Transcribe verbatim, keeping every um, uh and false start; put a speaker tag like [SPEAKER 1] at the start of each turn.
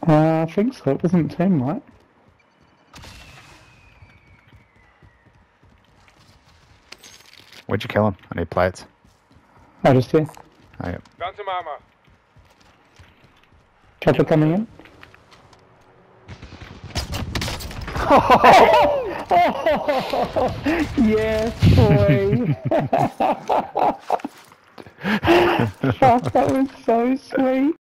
[SPEAKER 1] Uh, I think so. It doesn't seem right.
[SPEAKER 2] Where'd you kill him? I need plates.
[SPEAKER 1] Oh, just here.
[SPEAKER 2] Oh, yeah.
[SPEAKER 3] Found some armor.
[SPEAKER 1] Chopper coming in. Yes, boy. Fuck, that was so sweet.